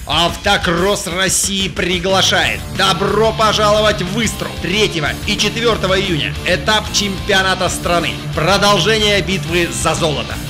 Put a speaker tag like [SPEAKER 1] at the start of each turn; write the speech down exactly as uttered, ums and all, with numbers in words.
[SPEAKER 1] Автокросс России приглашает. Добро пожаловать в Истру третьего и четвёртого июня. Этап чемпионата страны. Продолжение битвы за золото.